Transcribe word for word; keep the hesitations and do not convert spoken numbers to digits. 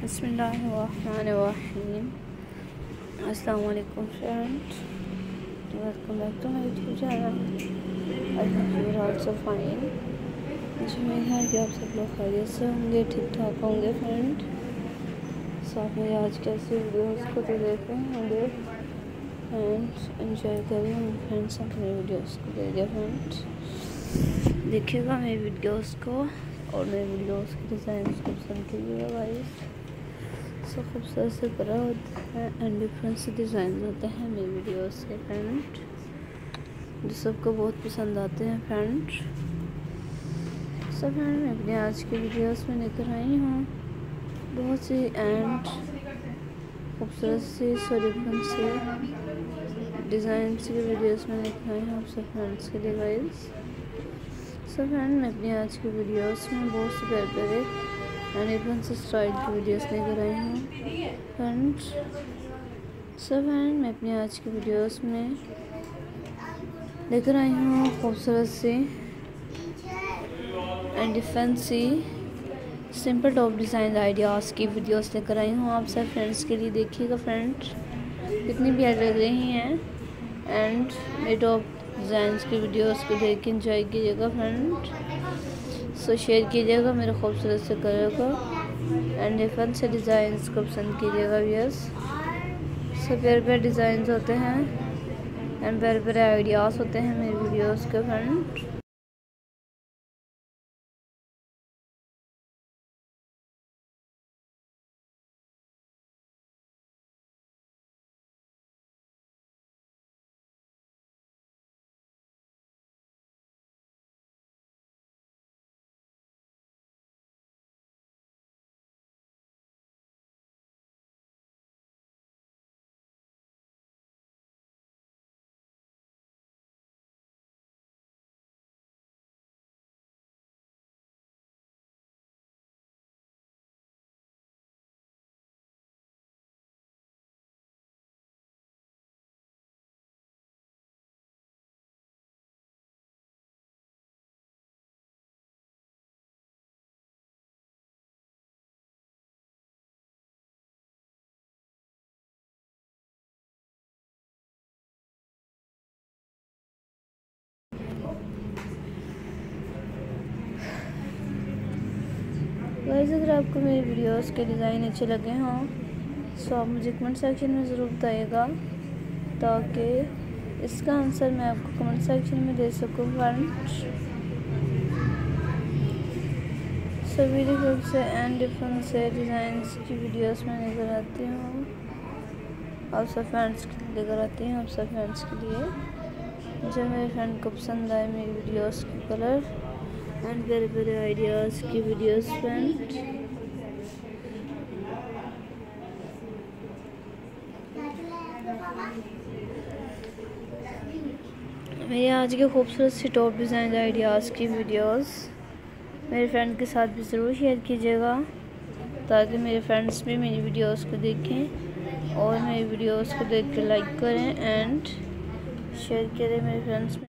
बिस्मिल्लाहिर्रहमानिर्रहीम। अस्सलाम वालेकुम friends, welcome back to my YouTube channel. I hope you are also fine. मुझे उम्मीद है कि आप सब लोग खैरियत से होंगे, ठीक ठाक होंगे फ्रेंड। सो आप मेरे आज के ऐसे वीडियोज़ को तो देख रहे होंगे एंड एंजॉय कर रहे होंगे फ्रेंड्स। आप मेरे वीडियोज़ को देखिए फ्रेंड्स, देखिएगा मेरे वीडियोज़ को और मेरे वीडियोज़ के डिज़ाइन को पसंद कीजिएगा गाइस। सो खूबसूरत से कलर होता है एंड डिफरेंट से डिज़ाइन होते हैं मेरे वीडियोस के फ्रेंड, जो सबको बहुत पसंद आते हैं फ्रेंड। सो फ्रेंड मैं अपने आज के वीडियोस में लेकर आई हूँ बहुत सी एंड खूबसूरत सी सो डिफरेंट से डिज़ाइन के वीडियोस में लेकर आई हूँ आप सब फ्रेंड्स के लिए गाइस। सो फ्रेंड मैं अपने आज के वीडियोस में बहुत से प्यारे प्यारे एंड डिफरेंट से स्टाइल की वीडियोस लेकर आई हूँ फ्रेंड्स। सो फ्रेंड मैं अपने आज के वीडियोस में लेकर आई हूँ खूबसूरत सी एंड डिफरेंट सी सिंपल टॉप डिज़ाइन आइडियाज़ की वीडियोस लेकर आई हूँ आप सब फ्रेंड्स के लिए। देखिएगा फ्रेंड्स कितनी प्यारी लग रही हैं एंड मेरे टॉप डिज़ाइंस की वीडियोस को देख के इंजॉय कीजिएगा फ्रेंड। सो शेयर कीजिएगा मेरे खूबसूरत से कलर को एंड डिफरेंट से डिज़ाइंस को पसंद कीजिएगा व्यूअर्स। सो प्यारे प्यारे डिज़ाइंस होते हैं एंड प्यारे प्यारे आइडियाज़ होते हैं मेरे वीडियोस के फ्रेंड। गाइस अगर आपको मेरे वीडियोस के डिज़ाइन अच्छे लगे हों सो आप मुझे कमेंट सेक्शन में ज़रूर बताइएगा ताकि इसका आंसर मैं आपको कमेंट सेक्शन में दे सकूँ फ्रेंड्स। सभी डिफरेंट से एंड डिफरेंट से डिज़ाइंस की वीडियोस में लेकर आती हूँ आप सब फ्रेंड्स लेकर आती हूँ आप सब फ्रेंड्स के लिए। जो मेरे फ्रेंड को पसंद आए मेरी वीडियोस के कलर एंड प्यारे प्यारे आइडियाज़ की वीडियोस फ्रेंड। मेरे आज के खूबसूरत सी टॉप डिज़ाइन आइडियाज़ की वीडियोस मेरे फ्रेंड के साथ भी ज़रूर शेयर कीजिएगा ताकि मेरे फ्रेंड्स भी मेरी वीडियोस को देखें और मेरी वीडियोस को देख के लाइक करें एंड शेयर करें मेरे फ्रेंड्स।